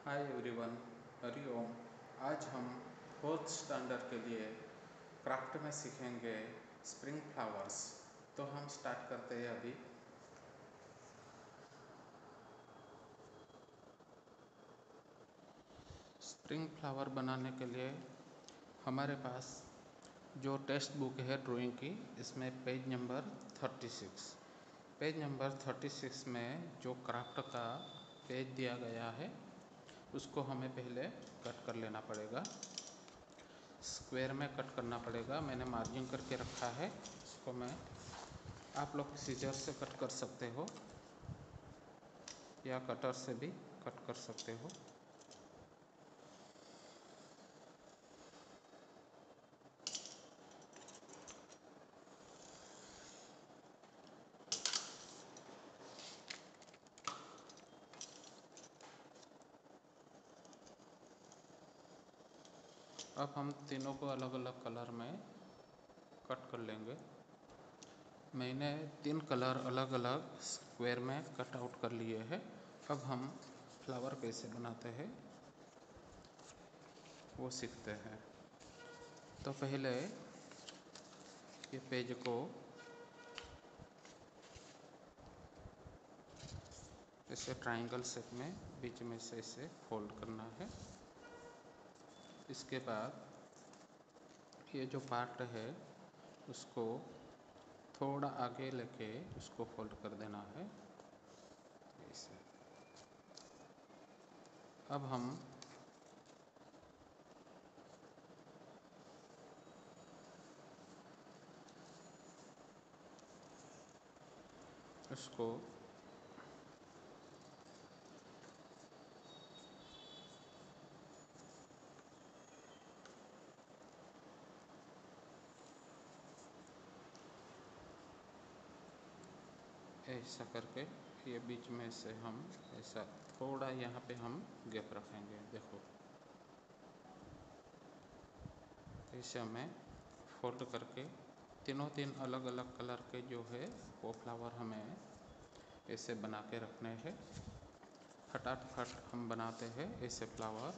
Hi everyone, Hari ओम। आज हम fourth standard के लिए क्राफ्ट में सीखेंगे स्प्रिंग फ्लावर्स। तो हम स्टार्ट करते हैं अभी। स्प्रिंग फ्लावर बनाने के लिए हमारे पास जो टेक्स्ट बुक है ड्राइंग की, इसमें पेज नंबर 36। पेज नंबर 36 में जो क्राफ्ट का पेज दिया गया है उसको हमें पहले कट कर लेना पड़ेगा। स्क्वायर में कट करना पड़ेगा। मैंने मार्जिन करके रखा है। इसको आप लोग सीजर से कट कर सकते हो या कटर से भी कट कर सकते हो। अब हम तीनों को अलग अलग कलर में कट कर लेंगे। मैंने 3 कलर अलग अलग स्क्वायर में कट आउट कर लिए हैं। अब हम फ्लावर कैसे बनाते हैं वो सीखते हैं। तो पहले ये पेज को इसे ट्रायंगल शेप में बीच में से इसे फोल्ड करना है। इसके बाद ये जो पार्ट है उसको थोड़ा आगे लेके उसको फोल्ड कर देना है ऐसे। अब हम उसको ऐसा करके ये बीच में से हम ऐसा थोड़ा यहाँ पे हम गैप रखेंगे। देखो ऐसे हमें फोल्ड करके तीन अलग अलग कलर के जो है वो फ्लावर हमें ऐसे बना के रखने हैं। फटाफट हम बनाते हैं ऐसे फ्लावर।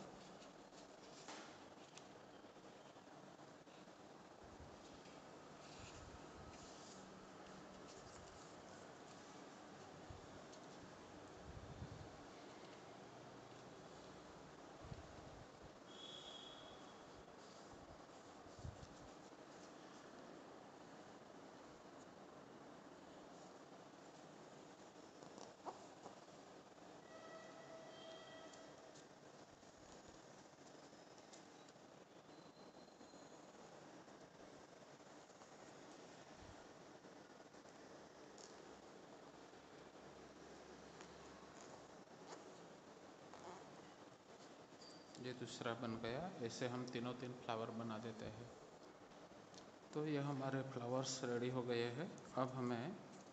ये दूसरा बन गया। ऐसे हम तीन फ्लावर बना देते हैं। तो ये हमारे फ्लावर्स रेडी हो गए हैं। अब हमें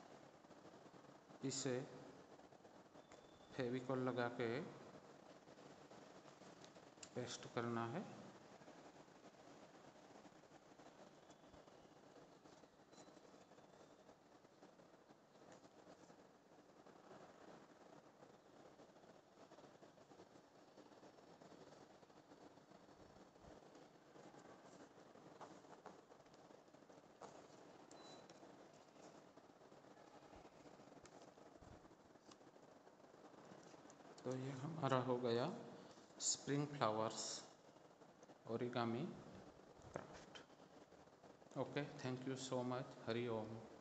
इसे फेविकॉल लगा के पेस्ट करना है। तो ये हमारा हो गया spring flowers origami craft. Okay, thank you so much. Hari Om.